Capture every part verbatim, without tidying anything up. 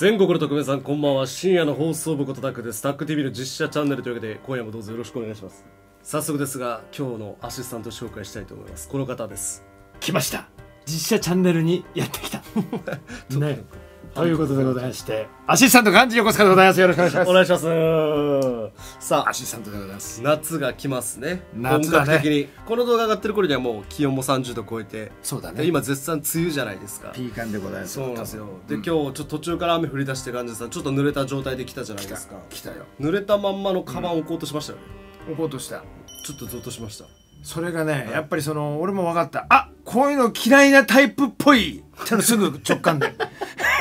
全国の特命さんこんばんは。深夜の放送部ことタクです。タック ティーブイ の実写チャンネルというわけで今夜もどうぞよろしくお願いします。早速ですが今日のアシスタント紹介したいと思います。この方です。 来ました。実写チャンネルにやってきたねということでございまして、アシスタント幹事横須賀でございます。よろしくお願いします。 お願いします。さあアシスタントでございます。 夏が来ますね。 夏だね。 本格的にこの動画上がってる頃にはもう気温もさんじゅうど超えて、 そうだね、 今絶賛梅雨じゃないですか。 ピーカンでございます。 そうなんですよ。で、うん、今日ちょっと途中から雨降り出して幹事さんちょっと濡れた状態で来たじゃないですか。 来たよ。 濡れたまんまのカバン置こうとしましたよね。 置こうとした。 ちょっとゾッとしました。 それがね、やっぱりその俺も分かった。あ、こういうの嫌いなタイプっぽいってのすぐ直感で本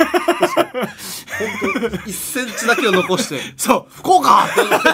当いっセンチだけを残してそうこうか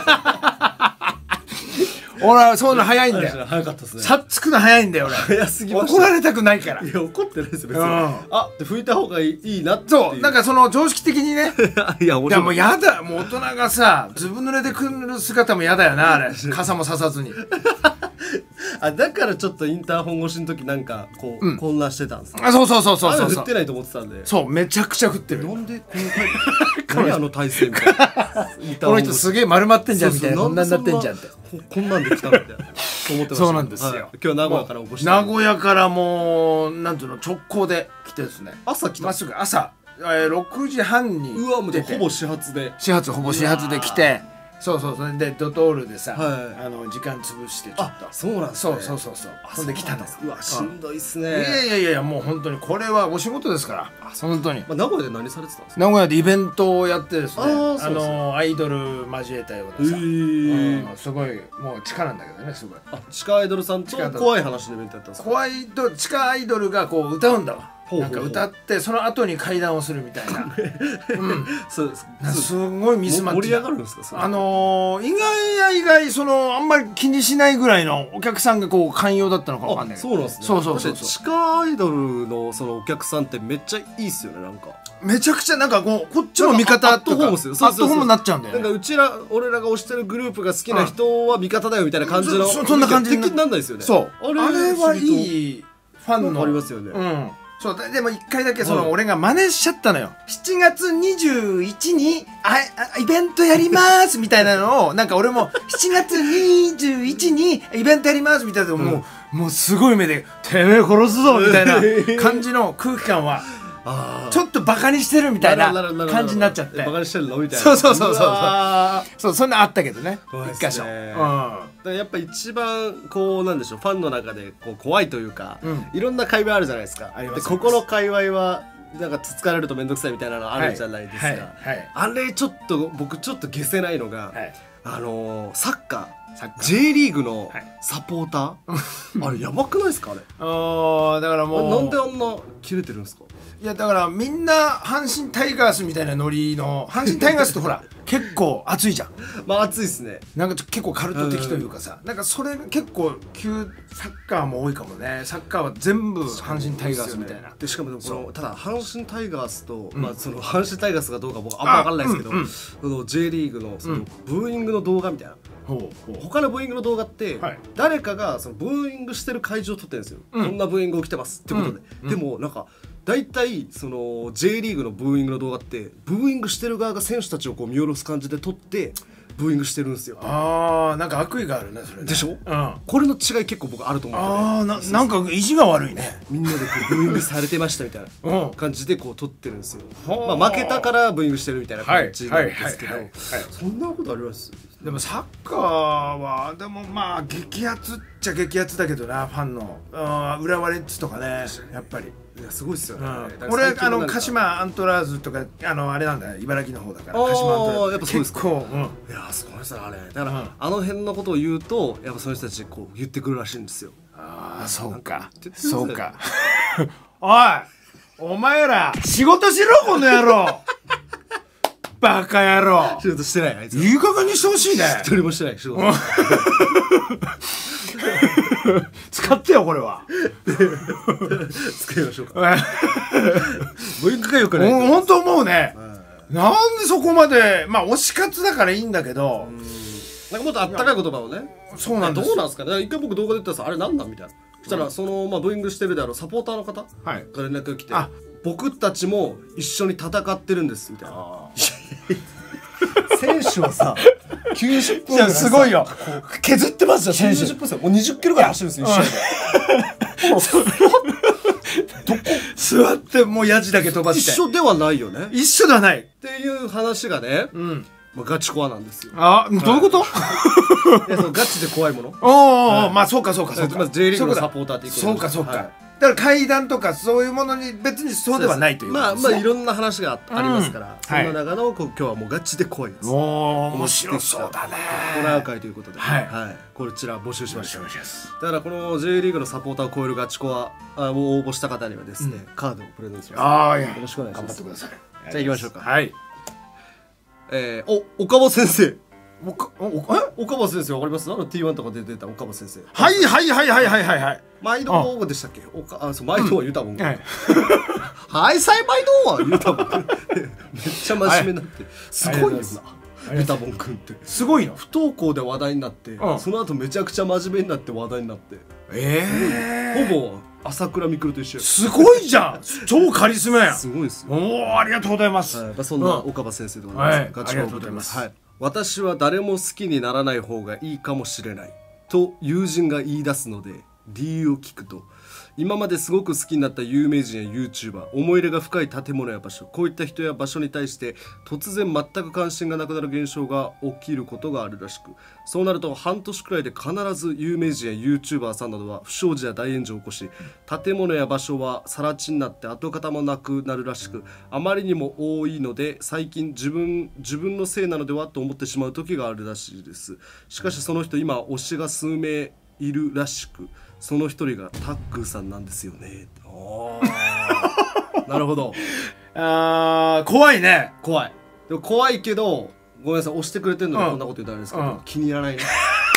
俺はそういうの早いんだよ。 早かったですね。 さっつくの早いんだよ俺。 早すぎました。 怒られたくないから。 いや怒ってないですよ別に、うん、あって拭いた方がいいなっていう。 そうなんかその常識的にねいや俺もうやだ。もう大人がさずぶ濡れで来る姿もやだよなあれ傘もささずにあだからちょっとインターホン越しの時なんかこう、うん、混乱してたんです。 あそうそうそうそうそう。 降ってないと思ってたんで。そうめちゃくちゃ降ってる。 なんでこの何あの体勢みたいなこの人すげえ丸まってんじゃんみたいな、こんなんなってんじゃんってこんなんで来たみたいな思ってました。そうなんですよ、はい、今日は名古屋からお越し名古屋からもうなんていうの直行で来てですね。 朝来た。 まっすぐ朝、えー、ろくじはんにうわもうほぼ始発で始発ほぼ始発で来て、そうそうそれでドトールでさ、 はい、 あの時間潰してちょっと。 そうなんですね。 そうそうそうそう。そんで来たの。 うわしんどいっすね。いやいやいやいやもう本当にこれはお仕事ですから。本当に。 まあ名古屋で何されてたんですか。 名古屋でイベントをやってですね。 ああのアイドル交えたようなさ、うん、すごいもう地下なんだけどねすごい。 あ地下アイドルさんと怖い話のイベントやったんですか。 怖いと地下アイドルがこう歌うんだわ。なんか歌ってその後に階段をするみたいな。うん、そうすごいミスマッチ。 盛り上がるんですか。 あの意外や意外そのあんまり気にしないぐらいのお客さんがこう寛容だったのかわかんない。 そうなんですね。 そうそうそう。 地下アイドルのそのお客さんってめっちゃいいっすよね。なんかめちゃくちゃなんかこうこっちの味方アットホームですよ。 アットホームになっちゃうんだよね。 なんかうちら俺らが推してるグループが好きな人は味方だよみたいな感じの。 そんな感じになんないですよね。 そう。あれはいいファンのありますよね。 うん。そうでも一回だけその俺が真似しちゃったのよ。しちがつにじゅういちにちにあイベントやりますみたいなのをなんか俺もしちがつにじゅういちにちにイベントやりますみたいなのもうもうすごい目でてめえ殺すぞみたいな感じの空気感はちょっとバカにしてるみたいな感じになっちゃって。 バカにしてるのみたいな。 そうそうそうそうそう。そんなあったけどね一箇所。 やっぱ一番こうなんでしょうファンの中でこう怖いというか、うん、いろんな界隈あるじゃないですか。でここの界隈はなんかつつかれると面倒くさいみたいなのあるじゃないですか。あれちょっと僕ちょっと消せないのが、はい、あのー、サッカー J リーグのサポーター、はい、あれやばくないですかあれ。あだからもうなんであんな切れてるんですか。 いやだからみんな阪神タイガースみたいなノリの阪神タイガースってほら結構熱いじゃん。 まあ熱いっすね。 なんか結構カルト的というかさ、なんかそれ結構旧サッカーも多いかもね。サッカーは全部阪神タイガースみたいな。 でしかもこのただ阪神タイガースと、まあその阪神タイガースがどうか僕あんま分かんないですけど、その J リーグのそのブーイングの動画みたいな。他のブーイングの動画って誰かがそのブーイングしてる会場を撮ってるんですよ。こんなブーイング起きてますってことで。でもなんか大体その J リーグのブーイングの動画ってブーイングしてる側が選手たちをこう見下ろす感じで撮ってブーイングしてるんですよ。 ああなんか悪意があるねそれね。 でしょ、うん、これの違い結構僕あると思う。 ああななんか意地が悪いね。 みんなでこうブーイングされてましたみたいな感じでこう撮ってるんですよ。まあ負けたからブーイングしてるみたいな感じなんですけど、そんなことあります。 でもサッカーはでもまあ激アツっちゃ激アツだけどなファンのあ浦和レッズとかねやっぱり。 いやすごいっすよね。 うん、俺あの鹿島アントラーズとかあのあれなんだよ茨城の方だから鹿島アントラーズやっぱそうですか。結構、 うん、いやすごいですねあれ。だから、うん、あの辺のことを言うとやっぱその人たちこう言ってくるらしいんですよ。 ああそうかそうかおいお前ら仕事しろこの野郎バカ野郎。 仕事してないあいつ。 いい加減にしてほしいね。 一人もしてない仕事。 使ってよこれは。 使いましょうか。もう一回よくない。 本当思うね。なんでそこまでまあ推し活だからいいんだけど、 なんかもっとあったかい言葉をね。 そうなんです。 どうなんですかね。一回僕動画で言ったらさあれなんなんみたいな。そしたらそのまあブーイングしてるであろうサポーターの方が連絡が来て、 僕たちも一緒に戦ってるんですみたいな。選手はさきゅうじゅっぷんぐらいすごいよ削ってますよ選手。 きゅうじゅっぷんさもうにじゅっキロぐらい走るんですよ一緒で。 どこ座ってもうヤジだけ飛ばして一緒ではないよね一緒ではないっていう話がね、 うん、 まあ、ガチコアなんですよ。 あ、どういうこと？ いやそのガチで怖いもの。 おお、まあそうかそうかそうか。 まず J リーグのサポーターっていうことで。 そうかそうか。だから階段とかそういうものに別にそうではないという。 まあまあいろんな話がありますから、そんな中の今日はもうガチで怖いです。 おお、面白そうだね。 ホラー会ということで、 はい、 こちら募集しました。だからこの J リーグのサポーターを超えるガチコアを応募した方にはですね、カードをプレゼントします。 ああ、よろしくお願いします。 頑張ってください。 じゃあ行きましょうか。 はい。 えー、お岡本先生。 おかおえ岡本先生わかります？あの ティーワン とかで出た岡本先生。 はいはいはいはいはいはいはい。 毎度でしたっけ？おかあそう毎度は言うたもん。はい。はいさい毎度は言うたもん。めっちゃ真面目になってすごいよな。ユタボン君ってすごいの。 不登校で話題になって、その後めちゃくちゃ真面目になって話題になって。 ええ。ほぼ朝倉未来と一緒。 すごいじゃん。超カリスマや。 すごいですよ。 おお、ありがとうございます。 そんな岡場先生でございます。ガチコアでございます。はい。私は誰も好きにならない方がいいかもしれないと友人が言い出すので理由を聞くと、今まですごく好きになった有名人や YouTuber、 思い入れが深い建物や場所、こういった人や場所に対して突然全く関心がなくなる現象が起きることがあるらしく、そうなると半年くらいで必ず有名人や YouTuber さんなどは不祥事や大炎上を起こし、建物や場所は更地になって跡形もなくなるらしく、あまりにも多いので最近自分自分のせいなのではと思ってしまう時があるらしいです。しかしその人今推しが数名いるらしく、その一人がタックーさんなんですよね。なるほど。 あー怖いね。 怖い。でも怖いけどごめんなさい、押してくれてるのにこんなこと言うとあれですけど、うん、気に入らないね。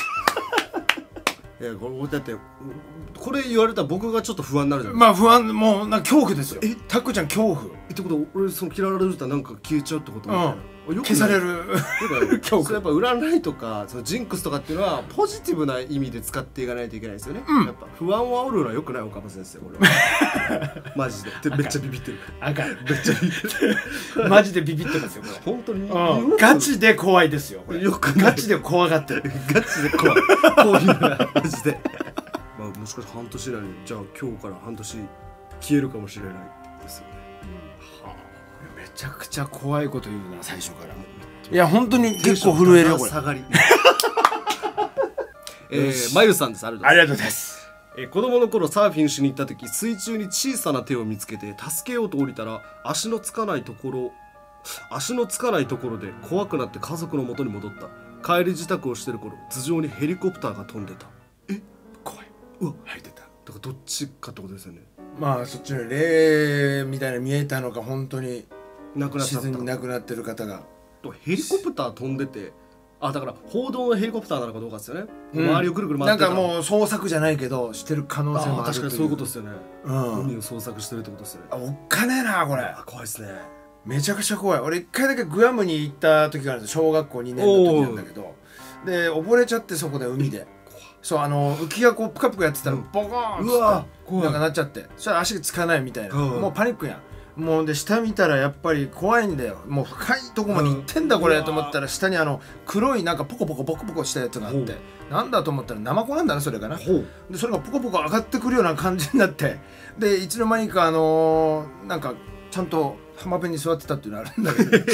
いやこれだってこれ言われたら僕がちょっと不安になるじゃないですか。 まあ不安、もうなんか恐怖ですよ。えタックーちゃん恐怖ってことは俺その嫌われるとなんか消えちゃうってことみたいな、 うん、消される恐怖。やっぱ占いとかそのジンクスとかっていうのはポジティブな意味で使っていかないといけないですよね、うん、やっぱ不安を煽るのはよくない。岡本先生俺はマジでめっちゃビビってる。 あかん、 めっちゃビビってる。 マジでビビってますよこれ。 本当に、 うん、ガチで怖いですよこれ。よくガチで怖がってる。 ガチで怖い。こういうのはマジでまあもしかして半年以内にじゃあ今日から半年消えるかもしれないですよね、 うん、はあ、めちゃくちゃ怖いこと言うな最初から。いや本当に結構震えるよこれ。下がり。えー、まゆさんです。ありがとうございます。 えー、子供の頃サーフィンしに行った時、水中に小さな手を見つけて助けようと降りたら足のつかないところ足のつかないところで怖くなって家族の元に戻った。帰り支度をしてる頃、頭上にヘリコプターが飛んでた。 え怖い。うわ入ってた。 だからどっちかってことですよね。 まあそっちの霊みたいな見えたのか本当に亡くなっちゃった。 自然に亡くなってる方が。 ヘリコプター飛んでて、あだから報道のヘリコプターなのかどうかですよね、うん、周りをくるくる回ってなんかもう捜索じゃないけどしてる可能性もある。 確かにそういうことですよね、 うん、 海を捜索してるってことですよね。 あおっかねえなこれ。 あ怖いですね。 めちゃくちゃ怖い。俺一回だけグアムに行った時があるんですよ。小学校にねんの時なんだけど、で溺れちゃってそこで海でそうあの浮きがこうプカプカやってたらボコーンうわなんかなっちゃって、そしたら足がつかないみたいな、もうパニックやん。もうで下見たらやっぱり怖いんだよ。もう深いとこまで行ってんだこれと思ったら、下にあの黒いなんかポコポコポコポコしたやつがあって、なんだと思ったらナマコなんだなそれかな。でそれがポコポコ上がってくるような感じになって、でいつの間にかあのー、なんかちゃんと浜辺に座ってたっていうのあるんだけど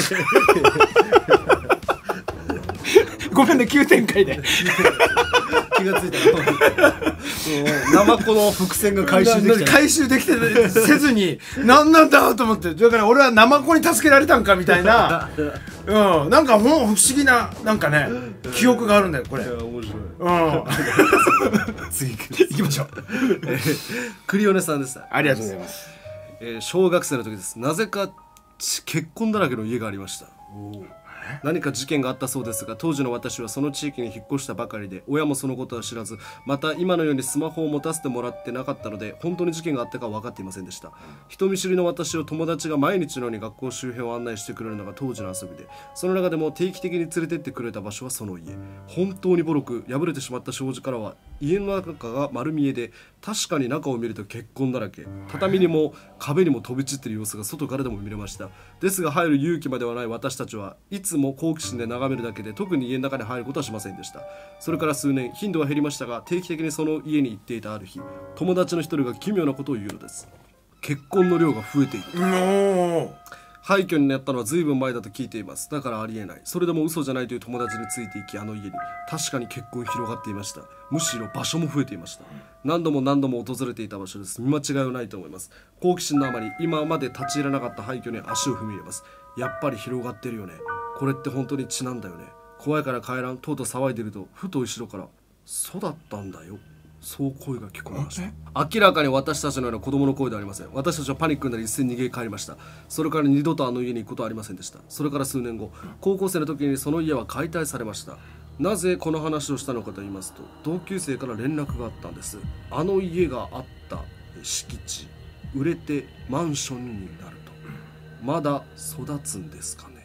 ごめんね急展開で気がついたらナマコの伏線が回収できて回収できてせずに何なんだと思って、だから俺はナマコに助けられたんかみたいな、うん、なんかもう不思議ななんかね記憶があるんだよこれ。いや面白い。うん次行きましょう。 クリオネさんです。 ありがとうございます。 えー、小学生の時です。なぜか結婚だらけの家がありました。何か事件があったそうですが、当時の私はその地域に引っ越したばかりで、親もそのことは知らず、また今のようにスマホを持たせてもらってなかったので、本当に事件があったかは分かっていませんでした。人見知りの私を友達が毎日のように学校周辺を案内してくれるのが当時の遊びで、その中でも定期的に連れてってくれた場所はその家。本当にボロく破れてしまった障子からは家の中が丸見えで、確かに中を見ると血痕だらけ、畳にも壁にも飛び散っている様子が外からでも見れました。ですが入る勇気まではない私たちはいつも好奇心で眺めるだけで、特に家の中に入ることはしませんでした。それから数年、頻度は減りましたが、定期的にその家に行っていたある日、友達の一人が奇妙なことを言うのです。血痕の量が増えている。廃墟になったのは随分前だと聞いています。だからありえない。それでも嘘じゃないという友達についていき、あの家に確かに血痕広がっていました。むしろ場所も増えていました。何度も何度も訪れていた場所です。見間違いはないと思います。好奇心のあまり今まで立ち入らなかった廃墟に足を踏み入れます。やっぱり広がってるよね。これって本当に血なんだよね。怖いから帰らんとうと騒いでると、ふと後ろからそうだったんだよ、そう声が聞こえました。明らかに私たちのような子供の声ではありません。私たちはパニックになり一斉に逃げ帰りました。それから二度とあの家に行くことはありませんでした。それから数年後、高校生の時にその家は解体されました。なぜこの話をしたのかと言いますと、同級生から連絡があったんです。あの家があった敷地、売れてマンションになると。まだ育つんですかね。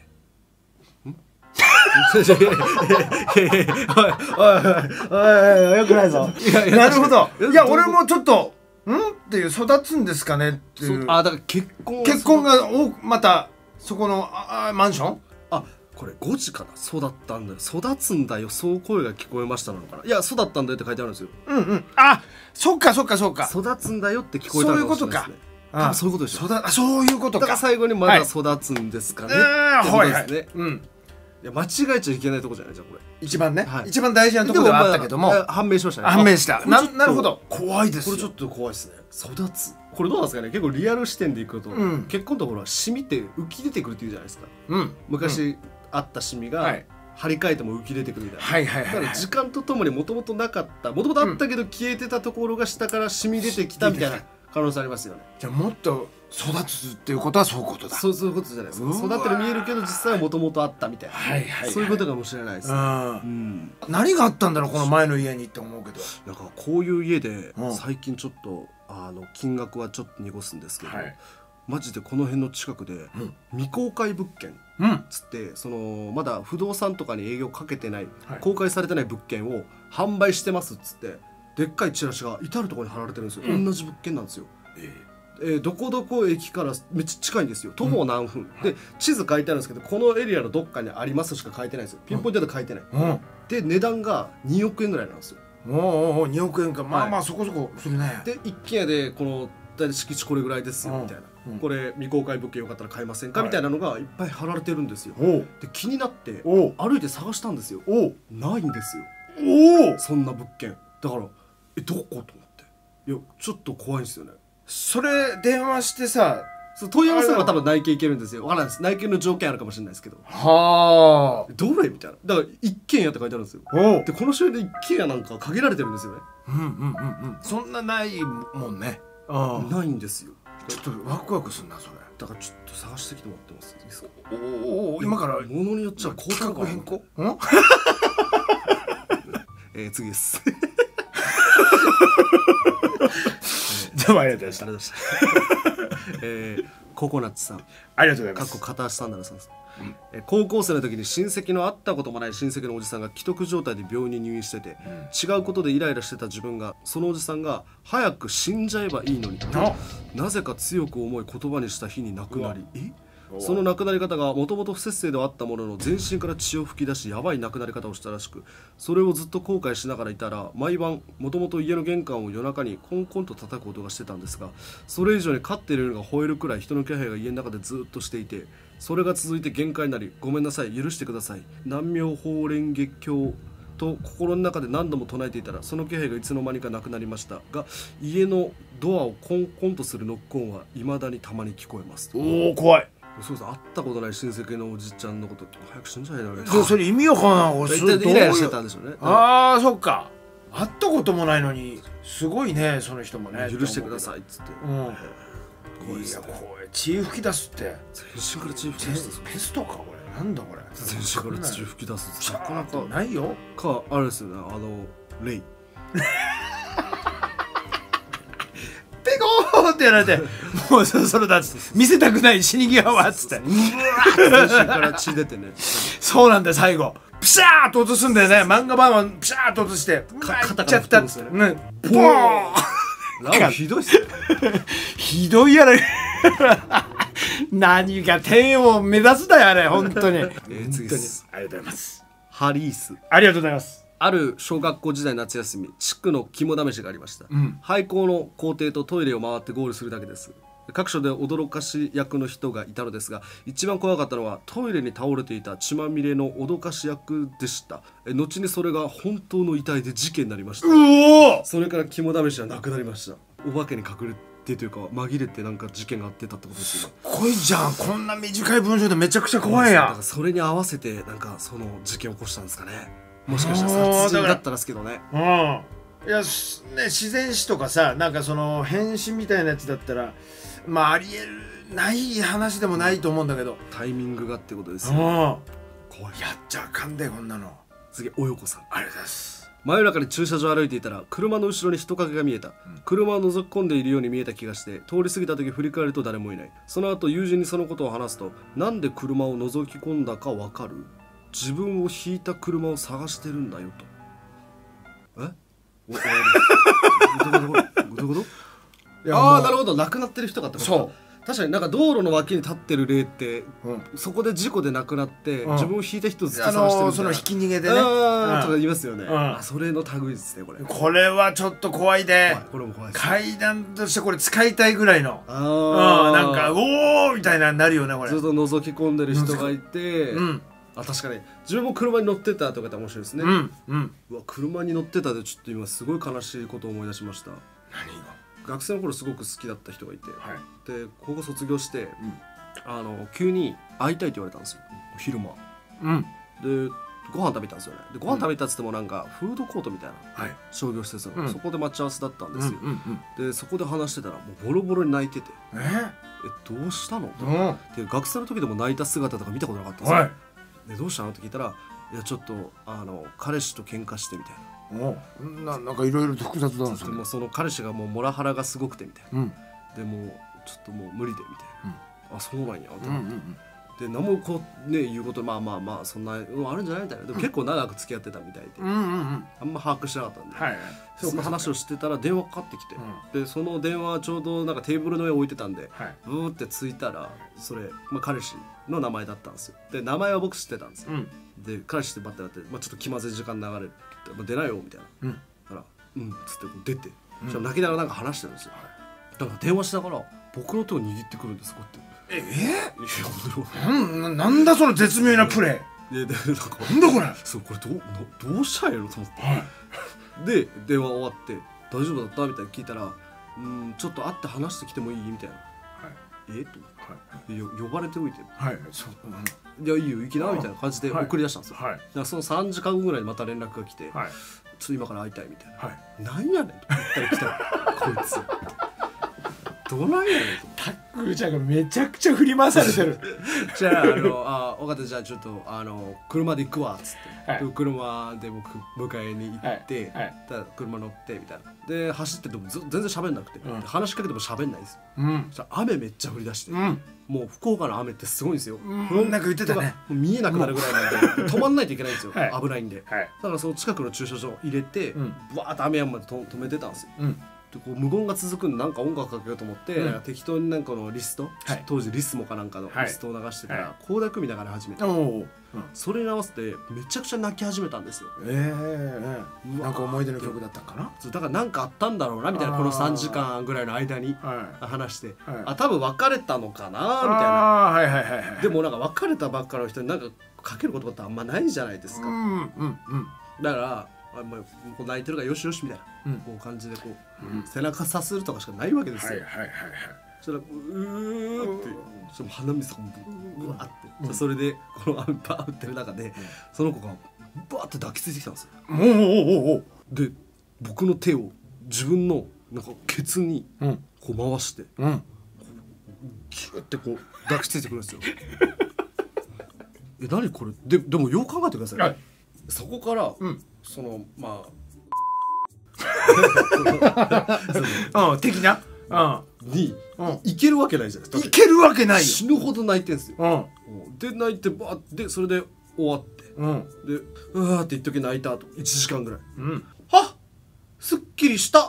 おいおいおい、よくないぞ。 なるほど。いや俺もちょっとんっていう、育つんですかねっていう。 あ、だから結婚結婚がおまたそこのあマンション。 あ、これごじかな。そうだったんだよ、育つんだよ、そう声が聞こえましたなのかな。いや、そうだったんだよって書いてあるんですよ。 うんうん。あ、そっかそっかそっか。 育つんだよって聞こえたのかもしれないですね。あ、そういうことでしょ。 あ、そういうことか。 だから最後にまだ育つんですかねってことですね。うん。いや、間違えちゃいけないとこじゃないじゃんこれ。 一番ね、一番大事なところではあったけども判明しましたね。 判明した。ななるほど。怖いです。 これちょっと怖いですね。育つ。これどうなんですかね。結構リアル視点でいくと、結婚ところはシミって浮き出てくるっていうじゃないですか。昔あったシミが張り替えても浮き出てくるみたいな。だから時間とともにもともとなかった、もともとあったけど消えてたところが下からシミ出てきたみたいな可能性ありますよね。 じゃあもっと育つっていうことはそういうことだ。 そうそういうことじゃないですか。育ってる見えるけど実際はもともとあったみたいな、そういうことかもしれないですね。 何があったんだろうこの前の家にって思うけど、 なんかこういう家で最近ちょっとあの金額はちょっと濁すんですけど、マジでこの辺の近くで未公開物件つって、そのまだ不動産とかに営業かけてない、公開されてない物件を販売してますっつって、でっかいチラシが至る所に貼られてるんですよ。同じ物件なんですよ。えー、どこどこ駅からめっちゃ近いんですよ。徒歩何分、うん、で地図書いてあるんですけど、このエリアのどっかにありますしか書いてないんですよ。ピンポイントで書いてない、うん、で値段がにおくえんぐらいなんですよ。 おおお、におくえんか。まあまあそこそこするね。 で一軒家でこの大体敷地これぐらいですよみたいな、うん、これ未公開物件よかったら買えませんか、はい、みたいなのがいっぱい貼られてるんですよ。で気になって歩いて探したんですよ。ないんですよ。おそんな物件だから、えどこと思って、いやちょっと怖いんですよね。 それ電話してさ、 問い合わせれば多分内見いけるんですよ。分からないです。内見の条件あるかもしれないですけど、 はあどれみたいな。だから一軒家って書いてあるんですよ。でこの周辺で一軒家なんか限られてるんですよね。 うんうんうんうん。そんなないもんね。 ないんですよ。 ちょっとワクワクするなそれ。 だからちょっと探してきてもらってますいいですか。 おお、今からものによっちゃ高価変更。え次です。 どうもありがとうございました。 えー、ココナッツさん、 ありがとうございます。 かっこ片足サンダルさんです。うん、え高校生の時に親戚の会ったこともない親戚のおじさんが危篤状態で病院に入院してて、うん、違うことでイライラしてた自分が、そのおじさんが早く死んじゃえばいいのにとなぜか強く思い言葉にした日に亡くなり、えその亡くなり方がもともと不摂生ではあったものの、全身から血を噴き出しやばい亡くなり方をしたらしく、それをずっと後悔しながらいたら、毎晩もともと家の玄関を夜中にコンコンと叩く音がしてたんですが、それ以上に飼っている犬が吠えるくらい人の気配が家の中でずっとしていて、それが続いて限界になり、ごめんなさい、許してください、南無妙法蓮華経と心の中で何度も唱えていたら、その気配がいつの間にかなくなりましたが、家のドアをコンコンとするノック音は未だにたまに聞こえます。 おお、怖い。 そうそう、会ったことない親戚のおじちゃんのこと早く死んじゃいないの。 それ意味わかんない。 イライラしてたんでしょうね。 ああ、そっか。会ったこともないのにすごいね、その人もね。 許してくださいっつって。 うん。いや、怖い。血吹き出すって。 全身から血吹き出す。 ペストかこれ。なんだこれ。 全身から血吹き出す。 なかなかないよ。 かあれですよね。あのレイ。 ペコーってやられて、もうそろそろだっつって見せたくない死に際はっつって、うわー全身から血出てね。 そうなんだよ最後。 プシャーと落とすんだよね。漫画版はプシャーと落として肩いっちゃったっつってね。ポーン。 ラオひどいっすよ。 ひどいやろ。何が天を目指すだよあれ本当に。えー、次です。 ありがとうございます。 ハリース。 ありがとうございます。 ある小学校時代夏休み、地区の肝試しがありました、うん、廃校の校庭とトイレを回ってゴールするだけです。各所で驚かし役の人がいたのですが、一番怖かったのはトイレに倒れていた血まみれの脅かし役でした。後にそれが本当の遺体で事件になりました。うお、それから肝試しはなくなりました。お化けに隠れてというか紛れてなんか事件があってたってことですよ。 すごいじゃん、こんな短い文章でめちゃくちゃ怖いやん。だからそれに合わせてなんかその事件を起こしたんですかね。もしかしたら殺人だったらですけどね。 うん、いや、ね、自然死とかさ、なんかその変死みたいなやつだったらまあありえるない話でもないと思うんだけど、 タイミングがってことですよ、ね、 怖い。やっちゃあかんでこんなの。 次、およこさん。 ありがとうございます。 真夜中に駐車場を歩いていたら車の後ろに人影が見えた、うん、車を覗き込んでいるように見えた気がして通り過ぎた時振り返ると誰もいない。その後友人にそのことを話すと、なんで車を覗き込んだかわかる？自分を引いた車を探してるんだよと。え？おどこどこどこどこ？ああ、なるほど、亡くなってる人かってことか。そう、確かになんか道路の脇に立ってる霊って、うん、そこで事故で亡くなって、うん、自分を引いた人をずっと探してるみたいな、あのー、その引き逃げでね、 あ、うん、とか言いますよね、うん、あ、それの類ですねこれ。 これはちょっと怖いで、 これも怖いです。 階段としてこれ使いたいぐらいの、あ、うん、なんかおーみたいなになるよねこれ。 ずっと覗き込んでる人がいて、うん、あ、確かに自分も車に乗ってたとかって面白いですね。うん、うん、うわ、車に乗ってたでちょっと今すごい悲しいことを思い出しました。 何が？ 学生の頃すごく好きだった人がいて、はい、で高校卒業して、うん、あの急に会いたいって言われたんですよ、昼間、うん、でご飯食べたんですよね。でご飯食べたっつってもなんかフードコートみたいな、はい、商業施設の、うん、そこで待ち合わせだったんですよ、うんうんうん、でそこで話してたらもうボロボロに泣いてて、ええ、どうしたのと、うん、で学生の時でも泣いた姿とか見たことなかったんですよ、はい、でどうしたのって聞いたら、いやちょっとあの彼氏と喧嘩してみたいな。 な, なんかいろいろ複雑なんですよね。 もうその彼氏がもうモラハラがすごくてみたいな、うん、でもうちょっともう無理でみたいな、うん、あ、そうなんやと思って、うんうんうん、で何もこうね言うこと、まあまあまあそんな、うん、あるんじゃないみたいな。でも結構長く付き合ってたみたいで、うんうんうん、あんま把握してなかったんで、はいはい、その話をしてたら電話かかってきて、うん、でその電話ちょうどなんかテーブルの上置いてたんで、はい、ブーってついたらそれ、まあ、彼氏の名前だったんですよ。で名前は僕知ってたんですよ、うん、で彼氏ってバッてなって、まあ、ちょっと気まずい時間流れるって、まあ、出ないよみたいな、うん、からうんっつって出て、うん、しかも泣きながらなんか話してるんですよ、はい、だから電話しながら僕の手を握ってくるんですこうやって。 ええー、な, なんだその絶妙なプレイ。ででなんかなんだこれ。そう、これどう, どうしたんやろと思って、はい、で電話終わって大丈夫だったみたいな聞いたら、うんちょっと会って話してきてもいいみたいな、はい、えと、はい、呼ばれておいて、はい、そう、うん、いやいいよ行きなみたいな感じで送り出したんですよ、はい、だからそのさんじかんごぐらいにまた連絡が来て、はい、ちょっと今から会いたいみたいな、はい、なんやねんと言ったら来たらこいつどうなんやねんと。 タックルちゃんがめちゃくちゃ振り回されてるじゃあ、あの、あ、分かった、じゃあちょっとあの車で行くわっつって、はい、車で僕迎えに行って、はいはい、ただ車乗ってみたいなで走ってても全然喋んなくて、うん、話しかけても喋んないんですよ、うん、じゃあ雨めっちゃ降り出して、うん、もう福岡の雨ってすごいんですよ、うん、 なんか言ってたね。 見えなくなるぐらいなんで止まんないといけないんですよ、はい、危ないんで、はい、だからその近くの駐車場入れて、うん、ブワーッと雨山までと止めてたんですよ、うん、でこう無言が続くんでなんか音楽かけようと思って、うん、適当になんかのリスト、はい、当時リスモかなんかのリストを流してたら倖田來未流れ始めて、うん、それに合わせてめちゃくちゃ泣き始めたんですよ。えー、 えー、なんか思い出の曲だったんかな。 だからなんかあったんだろうなみたいな、このさんじかんぐらいの間に話して、はいはい、あ多分別れたのかなみたいな、はいはいはいはい、でもなんか別れたばっかの人になんかかける言葉ってあんまないじゃないですか、うんうんうん、だからあもう泣いてるからよしよしみたいな、うん、こう感じでこう、うん、背中さするとかしかないわけですよ。はいはいはいはい。そしたらうーってちょっと鼻水がブワーって、うん、それでこの雨バーってる中で、うん、その子がバーって抱きついてきたんですよ。おおおお。で僕の手を自分のなんかケツにこう回して、うん、ギュッてこう抱きついてくるんですよ。え何これ。ででもよく考えてください、はい、そこから、うん、そのまあうん的なうんに、うん、いけるわけないじゃないですか。 いけるわけないよ。 死ぬほど泣いてんすよ、うん、で泣いてバーでそれで終わって、うん、でうわーって一時泣いた後いちじかんぐらい、うん、はっすっきりした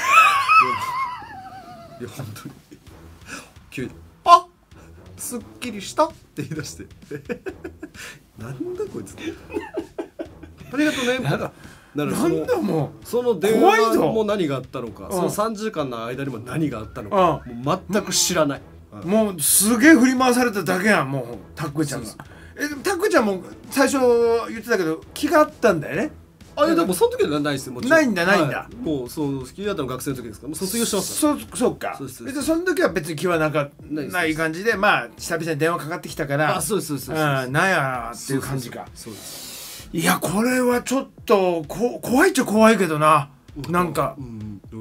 いや本当に急にあすっきりしたって言い出してなんだこいつありがとうねみたいな。 なんだもうその電話も何があったのか、そのさんじかんの間にも何があったのか、もう全く知らない。 もうすげえ振り回されただけやん、もうタックちゃんが。えタックちゃんも最初言ってたけど気があったんだよね。 あ、いやでもその時はないですよ。もちろんないんだないんだ。 もうそう気があったの学生の時ですから、もう卒業してますから。そうそうか。別にその時は別に気はなんかない感じで、まあ久々に電話かかってきたから、 あ、そうですそうです。 なんやっていう感じか。そうです。いやこれはちょっとこ怖いっちゃ怖いけどな、なんか、うん、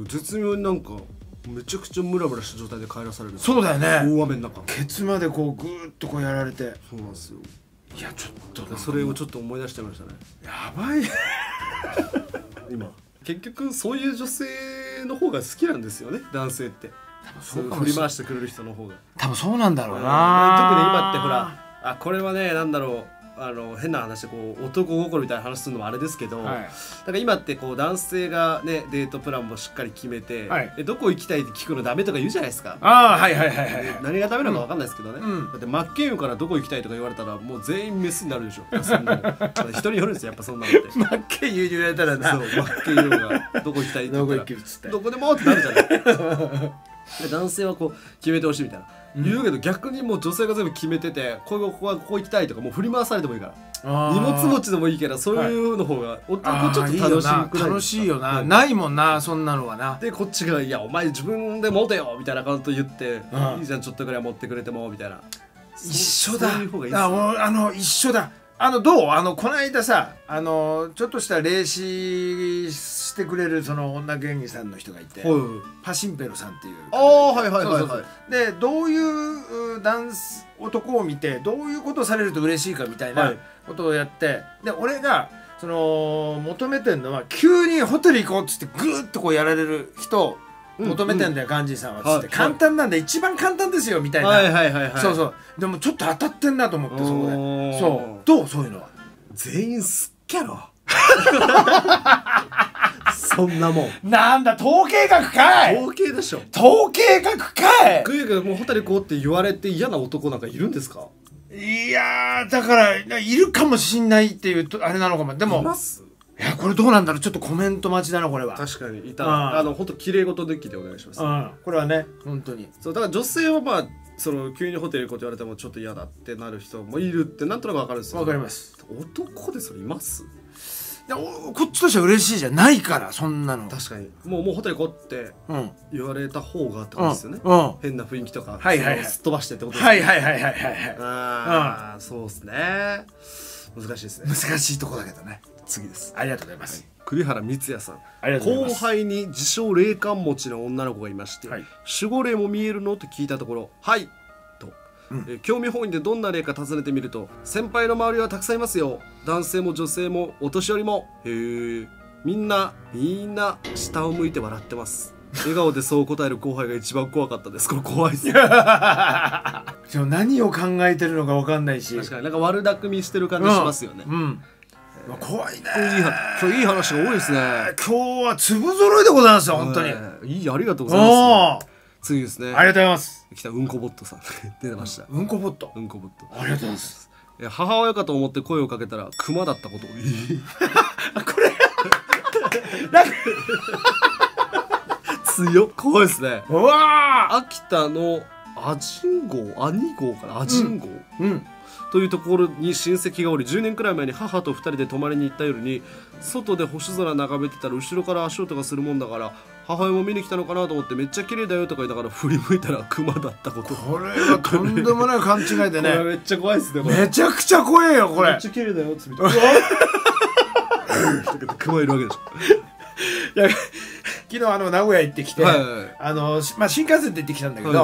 絶妙になんかめちゃくちゃムラムラした状態で帰らされる。 そうだよね、 大雨の中ケツまでこうグーッとこうやられて。 そうなんですよ。 いやちょっとそれをちょっと思い出しちゃいましたね。 やばい今結局そういう女性の方が好きなんですよね、男性って。多分そう振り回してくれる人の方が多分そうなんだろうな。 特に今ってほら、あこれはねなんだろう、あの変な話でこう男心みたいな話するのもあれですけど、はい、だから今ってこう男性がねデートプランもしっかり決めて、はい、えどこ行きたいって聞くのダメとか言うじゃないですか。 ああはいはいはいはい、 何がダメなのか分かんないですけどね、うん、だって真剣佑からどこ行きたいとか言われたらもう全員メスになるでしょそんなの人によるんですよやっぱそんなのって真剣佑に言われたらな、 そう真剣佑がどこ行きたいって言ったらどこでもってなるじゃないで男性はこう決めてほしいみたいな言うけど、逆にもう女性が全部決めててここはここ行きたいとかもう振り回されてもいいから荷物持ちでもいいけどそういうの方が男ちょっと楽しくない。 楽しいよな、ないもんなそんなのはな。 でこっちが「いやお前自分で持てよ」みたいな感じと言って「いいじゃんちょっとぐらい持ってくれても」みたいな。 一緒だ。あの一緒だ。あのどうあのこの間さ、あのちょっとした霊視してくれるその女芸人さんの人がいて、はい、パシンペロさんっていう。 ああはいはいはいはい。 でどういう男男を見てどういうことをされると嬉しいかみたいなことをやって、はい、で俺がその求めてるのは急にホテル行こうっつってグーッとこうやられる人求めてんだよ、ガンジーさんはつって、簡単なんで一番簡単ですよみたいな。そうそう。でもちょっと当たってんなと思って、そこで。そうどうそういうのは全員すっきゃろそんなもんなんだ統計学かい。 統計でしょ。 統計学かい。 グイグイもうホテル行こうって言われて嫌な男なんかいるんですか。 いやーだからいるかもしんないっていうとあれなのかも。でもいます。いやこれどうなんだろう、ちょっとコメント待ちだなこれは。 確かにいたらあの本当綺麗事抜きでお願いします。 これはね本当にそうだから女性はまあその急にホテル行こうって言われてもちょっと嫌だってなる人もいるってなんとなく分かるんですよ。 分かります。 男でそれいます。 いやこっちとしては嬉しいじゃないからそんなの。 確かにもうもうホテル行こうって言われた方がってことですよね。うんうん、変な雰囲気とかはいはい、はい、すっ飛ばしてってことですね。 はいはいはいはいはいはい。 ああそうですね。難しいですね。 難しいとこだけどね。 次です。 ありがとうございます。 栗原光也さん。後輩に自称霊感持ちの女の子がいまして、はい、守護霊も見えるのと聞いたところ、はいと、うん、え興味本位でどんな霊か尋ねてみると、先輩の周りはたくさんいますよ。男性も女性もお年寄りも。へえ。みんなみんな下を向いて笑ってます。笑顔でそう答える後輩が一番怖かったです。これ怖いですね。 何を考えてるのか分かんないし、 確かになんか悪巧みしてる感じしますよね。うん、うん怖いね。 今日いい話が多いですね。 今日は粒揃いでございますよ本当に。 いいありがとうございます。次ですね。 ありがとうございます。 来たうんこボットさん出てました。 うんこボット。 うんこボット。 ありがとうございます。 母親かと思って声をかけたらクマだったこと。 これなんか強っ怖いですね。 うわ秋田の阿神号阿仁号かな阿神号。うんというところに親戚がおり、じゅうねんくらい前に母とふたりで泊まりに行った夜に外で星空眺めてたら後ろから足音がするもんだから母親も見に来たのかなと思ってめっちゃ綺麗だよとか言いながら振り向いたらクマだったこと。 これはとんでもない勘違いでね。 これめっちゃ怖いっすね。 めちゃくちゃ怖いよこれ。 めっちゃ綺麗だよっつってクマいるわけでしょ。 いや昨日あの名古屋行ってきて、はいはいはい、あのまあ、新幹線で行ってきたんだけど、はい、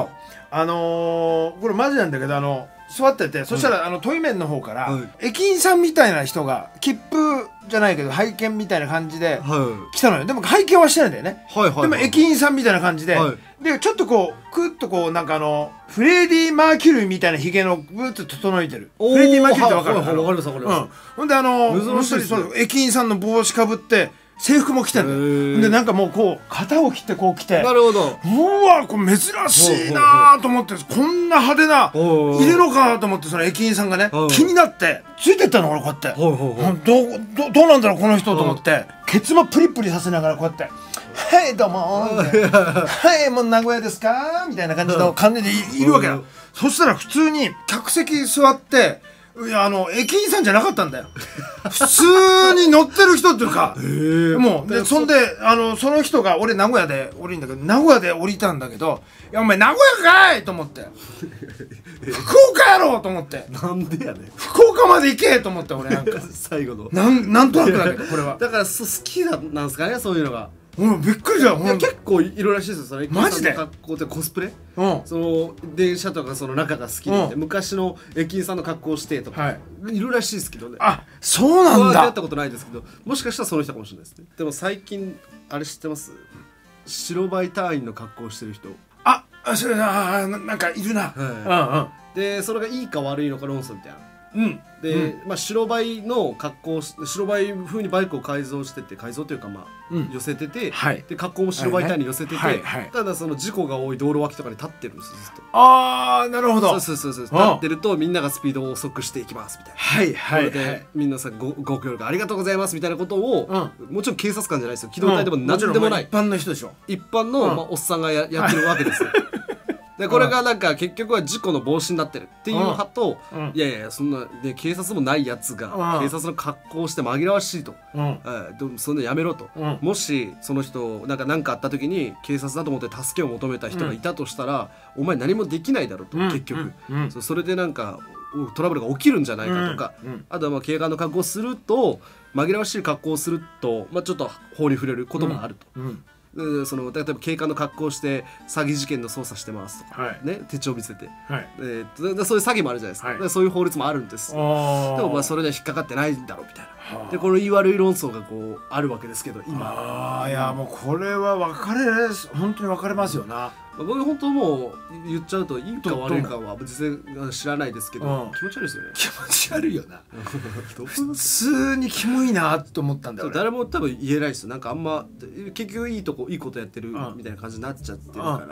あのー、これマジなんだけど、あの座ってて、そしたらあのトイメンの方から、はい、駅員さんみたいな人が切符じゃないけど拝見みたいな感じで来たのよ。でも拝見はしてないんだよね。はいはいはい、でも駅員さんみたいな感じで、はい、でちょっとこうクッとこうなんかあのフレディ・マーキュリーみたいなヒゲのブーッと整えてる。フレディ・マーキュリーってわかる？わかりますわかります。ほんであの珍しいですね。駅員さんの帽子かぶって制服も着てる。でなんかもうこう型を切ってこう着て、 なるほど、 うわこれ珍しいなと思って、こんな派手ないるのかと思って、その駅員さんがね気になってついてったの、俺こうやって、どどうなんだろうこの人と思って、ケツもプリプリさせながらこうやって「はいどうも」って「はいもう名古屋ですか?」みたいな感じの感じでいるわけだ。そしたら普通に客席座って、いやあの駅員さんじゃなかったんだよ。普通に乗ってる人っていうか、もうでそんであのその人が、俺名古屋で降りるんだけど、名古屋で降りたんだけど、いやお前名古屋かいと思って、福岡やろと思って、 なんでやねん、 福岡まで行けと思って、俺なんか最後のなんなんとなくだけど、これはだから好きなんですかね、そういうのが。 うん、びっくりじゃん。 結構いるらしいですよ、それ。 マジで格好ってコスプレ、うん、その電車とかその中が好きで、うん、昔の駅員さんの格好をしてとか、はい、いるらしいですけどね。 あ、そうなんだ。 やったことないですけど、もしかしたらその人かもしれないですね。でも最近あれ知ってます？白バイ隊員の格好をしてる人。 あ、あ、それな、なんかいるな。はい、うんうん。でそれがいいか悪いのか論争みたいな。 うん、 で、うん、まあ、白バイの格好、白バイ風にバイクを改造してて、改造というかまあ、うん、寄せてて、はい、で格好も白バイ隊に寄せてて、はいはい、ただその事故が多い道路脇とかに立ってるんですよ、ずっと。 ああ、なるほど。 そうそうそうそう、立ってるとみんながスピードを遅くしていきますみたいな。 はいはい、はい、 でみんなさ ご, ご協力ありがとうございますみたいなことを、うん、もちろん警察官じゃないですよ、機動隊でも何でもない、 うん、一般の人でしょ。 一般の、うん、まあ、おっさんが や, やってるわけですよ。でこれがなんか結局は事故の防止になってるっていう派と、うん、いやいやそんな、ね、警察もないやつが警察の格好をして紛らわしいと、うん、えー、そんなやめろと、うん、もしその人なんか何かあった時に警察だと思って助けを求めた人がいたとしたら、うん、お前何もできないだろうと、うん、結局、うんうん、そ, それでなんかトラブルが起きるんじゃないかとか、うんうん、あとはまあ警官の格好をすると紛らわしい格好をすると、まあ、ちょっと法に触れることもあると。うんうん、その例えば警官の格好をして詐欺事件の捜査してますとか、はい、ね、手帳見せて、はい、えー、そういう詐欺もあるじゃないですか、はい、そういう法律もあるんです。でもまあそれでは引っかかってないんだろうみたいな、でこの言い悪い論争がこうあるわけですけど、今あ、いやもうこれは分かれ本当に分かれますよな。 僕本当もう言っちゃうといいか悪いかは実際知らないですけど、うん、気持ち悪いですよね。 気持ち悪いよな。普通にキモいなと思ったんだよ。 誰も多分言えないですよ。なんかあんま結局いいとこいいことやってるみたいな感じになっちゃってるから、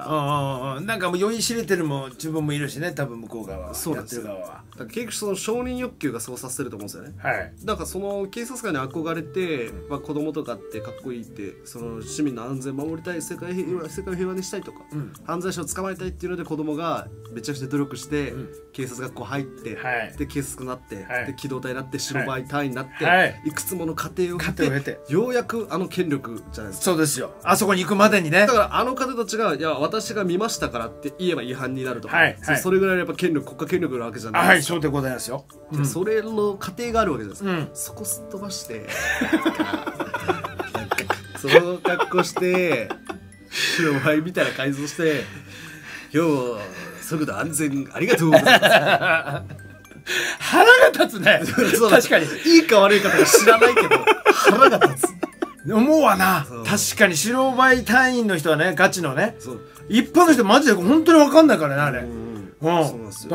うん、なんかもう酔いしれてるも自分もいるしね、多分向こう側は。 そうなんですよ。だから結局その承認欲求がそうさせてると思うんですよね。はい。だからその警察官に憧れて、まあ、子供とかってかっこいいってその市民の安全守りたい、世界平和世界を平和にしたいとか、うん、犯罪者を捕まえたいっていうので子供がめちゃくちゃ努力して、うん、警察学校入って、はい、で警察になって、はい、で機動隊になって白バイ隊員になって、はい、いくつもの過程を経て、てようやくあの権力じゃないですか。 そうですよ、あそこに行くまでにね。 だからあの方たちがいや私が見ましたからって言えば違反になるとか、はいはい、それぐらいやっぱ権力、国家権力なわけじゃないですか。 はい、そうでございますよ、 うん、それの過程があるわけじゃないですか、うん、そこすっ飛ばしてなんかその格好して白バイみたいな改造して今日速度安全ありがとうございます腹が立つね確かにいいか悪いかとか知らないけど腹が立つ思うわな。確かに白バイ隊員の人はね、ガチのね、一般の人マジで本当に分かんないからね、あれ。うん、